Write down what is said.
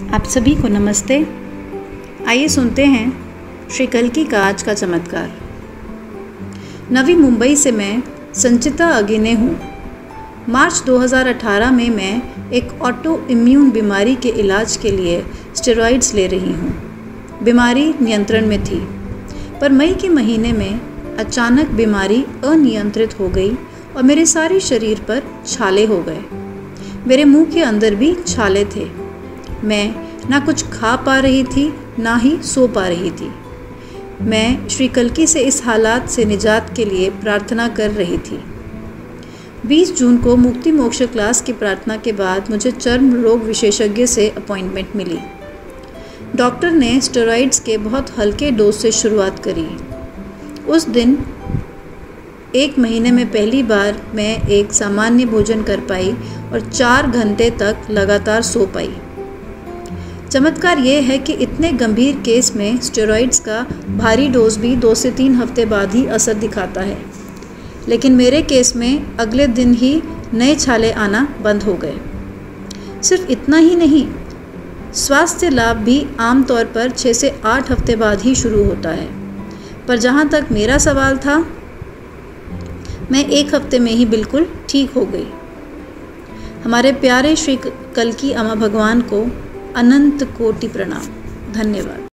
आप सभी को नमस्ते। आइए सुनते हैं श्री कल्की का आज का चमत्कार। नवी मुंबई से मैं संचिता अगिने हूँ। मार्च 2018 में मैं एक ऑटो इम्यून बीमारी के इलाज के लिए स्टेरॉइड्स ले रही हूँ। बीमारी नियंत्रण में थी, पर मई के महीने में अचानक बीमारी अनियंत्रित हो गई और मेरे सारे शरीर पर छाले हो गए। मेरे मुंह के अंदर भी छाले थे। मैं ना कुछ खा पा रही थी, ना ही सो पा रही थी। मैं श्री कल्की से इस हालात से निजात के लिए प्रार्थना कर रही थी। 20 जून को मुक्ति मोक्ष क्लास की प्रार्थना के बाद मुझे चर्म रोग विशेषज्ञ से अपॉइंटमेंट मिली। डॉक्टर ने स्टेरॉइड्स के बहुत हल्के डोज से शुरुआत करी। उस दिन 1 महीने में पहली बार मैं एक सामान्य भोजन कर पाई और 4 घंटे तक लगातार सो पाई। चमत्कार ये है कि इतने गंभीर केस में स्टेरॉइड्स का भारी डोज भी 2 से 3 हफ्ते बाद ही असर दिखाता है, लेकिन मेरे केस में अगले दिन ही नए छाले आना बंद हो गए। सिर्फ इतना ही नहीं, स्वास्थ्य लाभ भी आमतौर पर 6 से 8 हफ्ते बाद ही शुरू होता है, पर जहाँ तक मेरा सवाल था, मैं 1 हफ्ते में ही बिल्कुल ठीक हो गई। हमारे प्यारे श्री कल्की अम्मा भगवान को अनंत कोटि प्रणाम। धन्यवाद।